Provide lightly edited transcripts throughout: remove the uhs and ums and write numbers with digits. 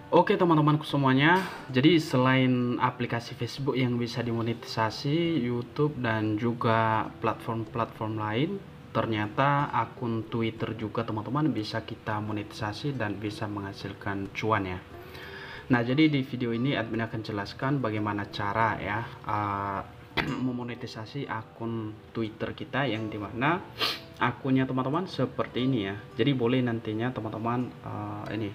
Oke teman-temanku semuanya, jadi selain aplikasi Facebook yang bisa dimonetisasi, YouTube dan juga platform-platform lain, ternyata akun Twitter juga teman-teman bisa kita monetisasi dan bisa menghasilkan cuan ya. Nah, jadi di video ini admin akan jelaskan bagaimana cara ya memonetisasi akun Twitter kita, yang dimana akunnya teman-teman seperti ini ya. Jadi boleh nantinya teman-teman ini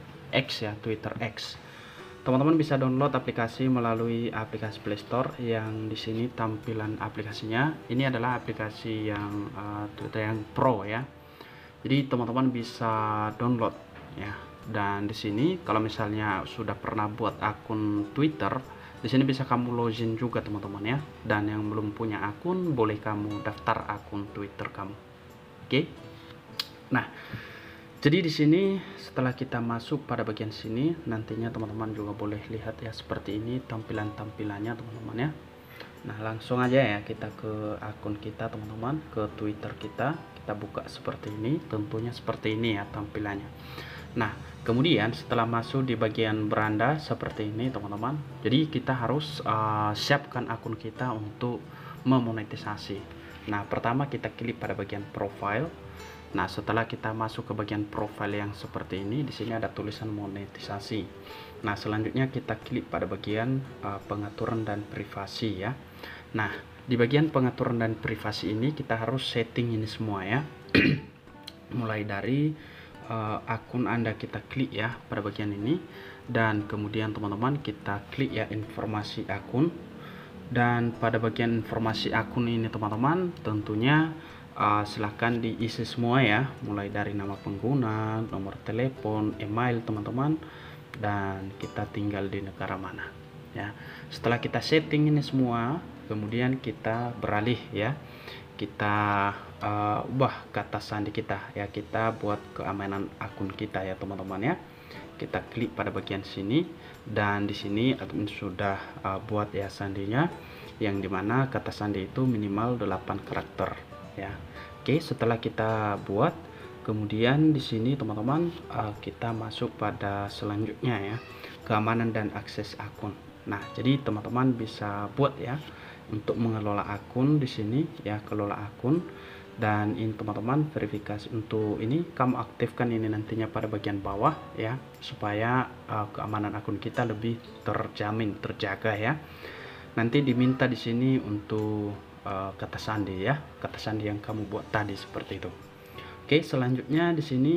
X ya, Twitter X. Teman-teman bisa download aplikasi melalui aplikasi Play Store, yang di sini tampilan aplikasinya ini adalah aplikasi yang Twitter yang Pro ya. Jadi teman-teman bisa download ya. Dan di sini kalau misalnya sudah pernah buat akun Twitter, di sini bisa kamu login juga teman-teman ya. Dan yang belum punya akun, boleh kamu daftar akun Twitter kamu. Oke. Nah, jadi di sini setelah kita masuk pada bagian sini, nantinya teman-teman juga boleh lihat ya, seperti ini tampilannya teman-teman ya. Nah, langsung aja ya kita ke akun kita teman-teman, ke Twitter kita buka seperti ini, tentunya seperti ini ya tampilannya. Nah, kemudian setelah masuk di bagian beranda seperti ini teman-teman, jadi kita harus siapkan akun kita untuk memonetisasi. Nah, pertama kita klik pada bagian profile. Nah, setelah kita masuk ke bagian profile yang seperti ini, di sini ada tulisan monetisasi. Nah, selanjutnya kita klik pada bagian pengaturan dan privasi ya. Nah, di bagian pengaturan dan privasi ini kita harus setting ini semua ya. Mulai dari akun Anda kita klik ya pada bagian ini, dan kemudian teman-teman kita klik ya informasi akun. Dan pada bagian informasi akun ini teman-teman tentunya silahkan diisi semua ya, mulai dari nama pengguna, nomor telepon, email teman-teman, dan kita tinggal di negara mana ya. Setelah kita setting ini semua, kemudian kita beralih ya, kita ubah kata sandi kita ya, kita buat keamanan akun kita ya teman-teman ya. Kita klik pada bagian sini, dan di sini admin sudah buat ya sandinya, yang dimana kata sandi itu minimal 8 karakter ya. Oke, setelah kita buat, kemudian di sini teman-teman kita masuk pada selanjutnya ya, keamanan dan akses akun. Nah, jadi teman-teman bisa buat ya untuk mengelola akun di sini ya, kelola akun. Dan ini teman-teman verifikasi, untuk ini kamu aktifkan ini nantinya pada bagian bawah ya, supaya keamanan akun kita lebih terjamin, terjaga ya. Nanti diminta di sini untuk kata sandi ya, kata sandi yang kamu buat tadi seperti itu. Oke, selanjutnya di sini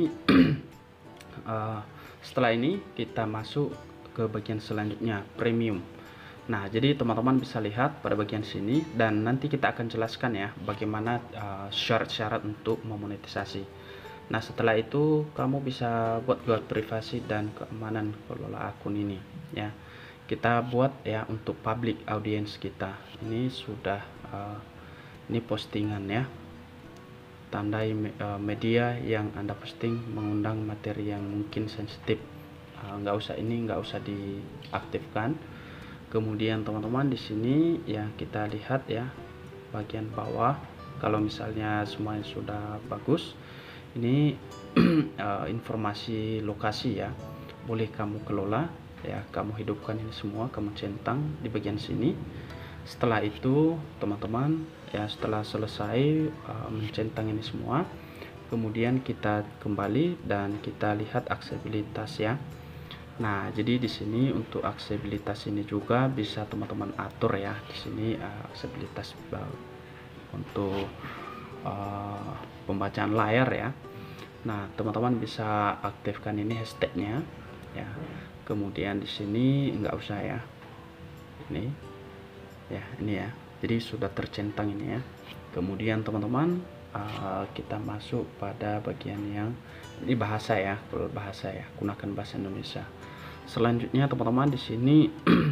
setelah ini kita masuk ke bagian selanjutnya, premium. Nah, jadi teman-teman bisa lihat pada bagian sini, dan nanti kita akan jelaskan ya bagaimana syarat-syarat untuk memonetisasi. Nah, setelah itu kamu bisa buat privasi dan keamanan kelola akun ini ya. Kita buat ya untuk public audience kita. Ini sudah ini postingan ya. Tandai media yang Anda posting mengundang materi yang mungkin sensitif. Nggak usah diaktifkan. Kemudian teman-teman di sini ya, kita lihat ya bagian bawah, kalau misalnya semuanya sudah bagus, ini informasi lokasi ya, boleh kamu kelola ya, kamu hidupkan ini semua, kamu centang di bagian sini. Setelah itu teman-teman ya, setelah selesai mencentang ini semua, kemudian kita kembali dan kita lihat aksesibilitas ya. Nah, jadi di sini untuk aksesibilitas ini juga bisa teman-teman atur ya. Di sini aksesibilitas untuk pembacaan layar ya. Nah, teman-teman bisa aktifkan ini hashtagnya ya. Kemudian di sini nggak usah ya. Ini ya, ini ya. Jadi sudah tercentang ini ya. Kemudian teman-teman kita masuk pada bagian yang ini bahasa ya, gunakan bahasa Indonesia. Selanjutnya teman-teman di sini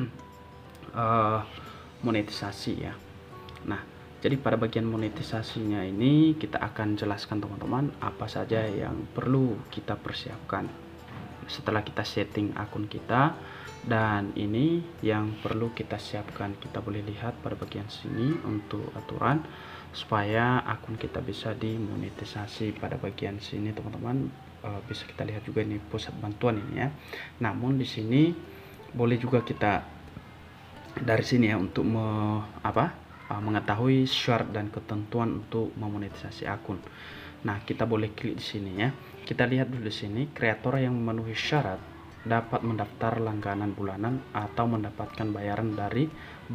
monetisasi ya. Nah, jadi pada bagian monetisasinya ini kita akan jelaskan teman-teman apa saja yang perlu kita persiapkan setelah kita setting akun kita. Dan ini yang perlu kita siapkan, kita boleh lihat pada bagian sini untuk aturan supaya akun kita bisa dimonetisasi. Pada bagian sini teman-teman bisa kita lihat juga ini pusat bantuan ini ya. Namun di sini boleh juga kita dari sini ya untuk mengetahui syarat dan ketentuan untuk memonetisasi akun. Nah, kita boleh klik di sini ya. Kita lihat dulu di sini, kreator yang memenuhi syarat dapat mendaftar langganan bulanan atau mendapatkan bayaran dari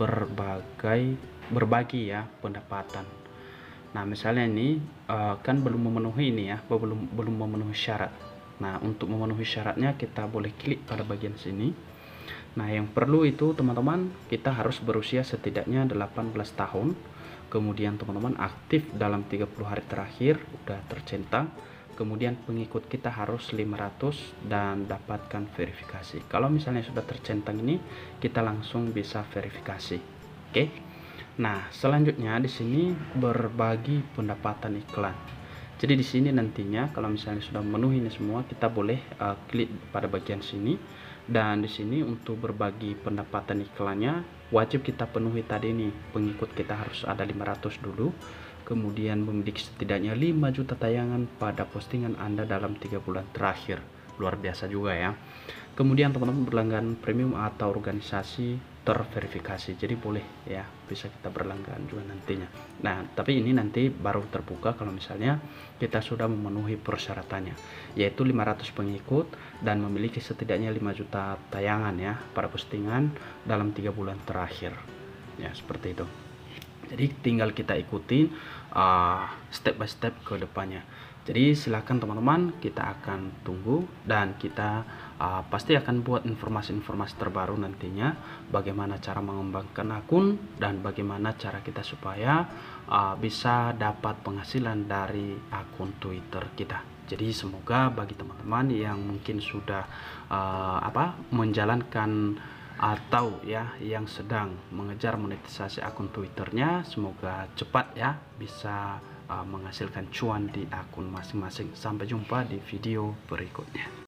berbagi ya pendapatan. Nah, misalnya ini kan belum memenuhi ini ya, belum memenuhi syarat. Nah, untuk memenuhi syaratnya kita boleh klik pada bagian sini. Nah, yang perlu itu teman-teman, kita harus berusia setidaknya 18 tahun. Kemudian teman-teman aktif dalam 30 hari terakhir, udah tercentang. Kemudian pengikut kita harus 500 dan dapatkan verifikasi. Kalau misalnya sudah tercentang ini, kita langsung bisa verifikasi. Oke. Nah, selanjutnya di sini berbagi pendapatan iklan. Jadi di sini nantinya kalau misalnya sudah memenuhi ini semua, kita boleh klik pada bagian sini. Dan di sini untuk berbagi pendapatan iklannya wajib kita penuhi tadi nih, pengikut kita harus ada 500 dulu, kemudian memiliki setidaknya 5 juta tayangan pada postingan Anda dalam 3 bulan terakhir. Luar biasa juga ya. Kemudian teman-teman berlangganan premium atau organisasi terverifikasi, jadi boleh ya, bisa kita berlangganan juga nantinya. Nah, tapi ini nanti baru terbuka kalau misalnya kita sudah memenuhi persyaratannya, yaitu 500 pengikut dan memiliki setidaknya 5 juta tayangan ya pada postingan dalam 3 bulan terakhir ya, seperti itu. Jadi tinggal kita ikutin step by step ke depannya. Jadi silakan teman-teman, kita akan tunggu dan kita pasti akan buat informasi-informasi terbaru nantinya, bagaimana cara mengembangkan akun dan bagaimana cara kita supaya bisa dapat penghasilan dari akun Twitter kita. Jadi semoga bagi teman-teman yang mungkin sudah menjalankan atau ya yang sedang mengejar monetisasi akun Twitternya, semoga cepat ya bisa menghasilkan cuan di akun masing-masing. Sampai jumpa di video berikutnya.